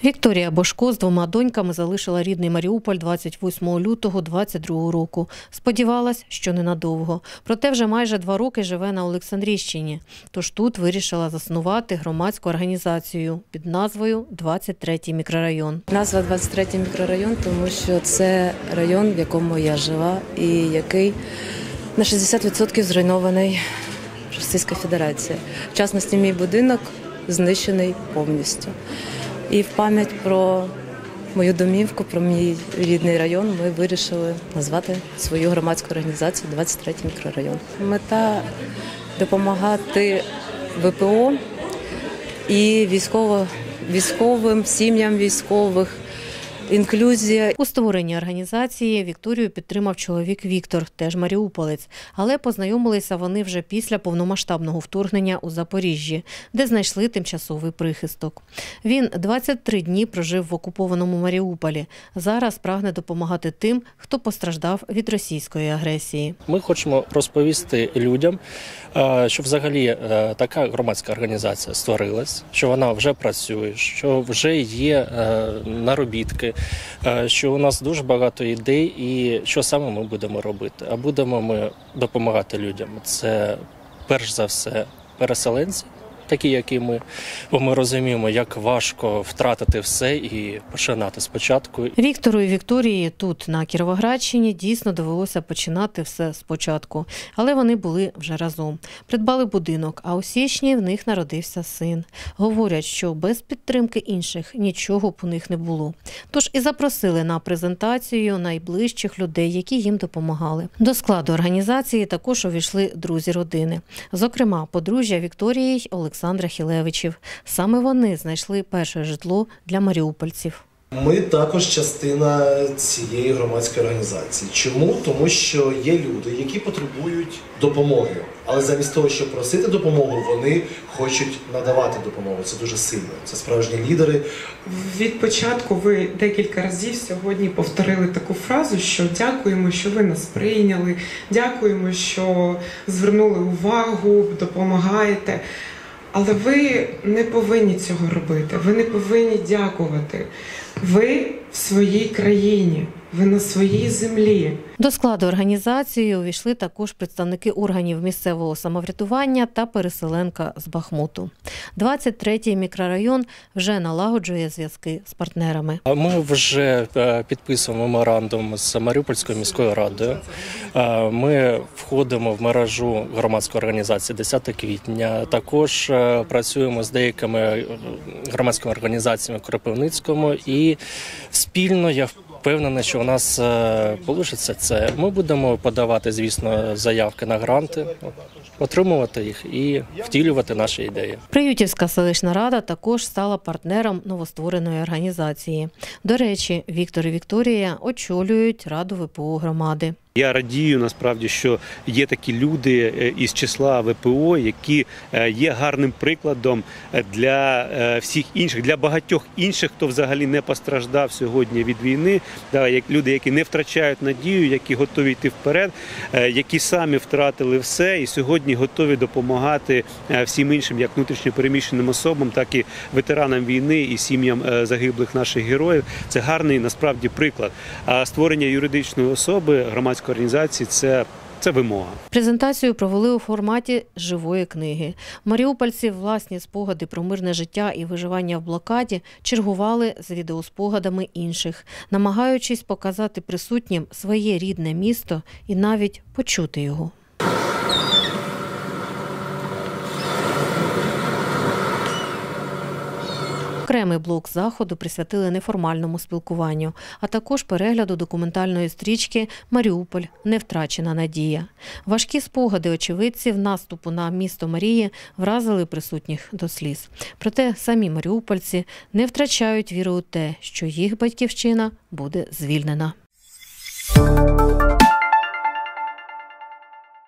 Вікторія Божко з двома доньками залишила рідний Маріуполь 28 лютого 2022 року. Сподівалась, що ненадовго. Проте вже майже 2 роки живе на Олександрійщині. Тож тут вирішила заснувати громадську організацію під назвою «23-й мікрорайон». Назва «23-й мікрорайон», тому що це район, в якому я жила і який на 60% зруйнований Російською Федерацією. В частності, мій будинок знищений повністю. І в пам'ять про мою домівку, про мій рідний район ми вирішили назвати свою громадську організацію «23-й мікрорайон». Мета – допомагати ВПО і військовим, сім'ям військових, інклюзія. У створенні організації Вікторію підтримав чоловік Віктор, теж маріуполець. Але познайомилися вони вже після повномасштабного вторгнення у Запоріжжі, де знайшли тимчасовий прихисток. Він 23 дні прожив в окупованому Маріуполі. Зараз прагне допомагати тим, хто постраждав від російської агресії. Ми хочемо розповісти людям, що взагалі така громадська організація створилась, що вона вже працює, що вже є наробітки, що у нас дуже багато ідей і що саме ми будемо робити. А будемо ми допомагати людям. Це перш за все переселенці, такі, як і ми, бо ми розуміємо, як важко втратити все і починати спочатку. Віктору і Вікторії тут, на Кіровоградщині, дійсно довелося починати все спочатку. Але вони були вже разом. Придбали будинок, а у січні в них народився син. Говорять, що без підтримки інших нічого б у них не було. Тож і запросили на презентацію найближчих людей, які їм допомагали. До складу організації також увійшли друзі родини. Зокрема, подружжя Вікторії й Олександра Хілевичів. Саме вони знайшли перше житло для маріупольців. Ми також частина цієї громадської організації. Чому? Тому що є люди, які потребують допомоги. Але замість того, щоб просити допомогу, вони хочуть надавати допомогу. Це дуже сильно. Це справжні лідери. Від початку ви декілька разів сьогодні повторили таку фразу, що дякуємо, що ви нас прийняли, дякуємо, що звернули увагу, допомагаєте. Але ви не повинні цього робити, ви не повинні дякувати. Ви в своїй країні, ви на своїй землі. До складу організації увійшли також представники органів місцевого самоврядування та переселенка з Бахмуту. 23-й мікрорайон вже налагоджує зв'язки з партнерами. Ми вже підписуємо меморандум з Маріупольською міською радою. Ми входимо в мережу громадської організації 10 квітня. Також працюємо з деякими громадськими організаціями в Кропивницькому і спільно, я впевнений, що у нас вийде це. Ми будемо подавати, звісно, заявки на гранти, отримувати їх і втілювати наші ідеї. Приютівська селищна рада також стала партнером новоствореної організації. До речі, Віктор і Вікторія очолюють Раду ВПО громади. Я радію, насправді, що є такі люди із числа ВПО, які є гарним прикладом для всіх інших, для багатьох інших, хто взагалі не постраждав сьогодні від війни. Люди, які не втрачають надію, які готові йти вперед, які самі втратили все і сьогодні готові допомагати всім іншим, як внутрішньо переміщеним особам, так і ветеранам війни і сім'ям загиблих наших героїв. Це гарний, насправді, приклад. А створення юридичної особи, громадської організації – це вимога. Презентацію провели у форматі живої книги. Маріупольці власні спогади про мирне життя і виживання в блокаді чергували з відеоспогадами інших, намагаючись показати присутнім своє рідне місто і навіть почути його. Окремий блок заходу присвятили неформальному спілкуванню, а також перегляду документальної стрічки «Маріуполь. Не втрачена надія». Важкі спогади очевидців наступу на місто Марії вразили присутніх до сліз. Проте самі маріупольці не втрачають віри у те, що їх батьківщина буде звільнена.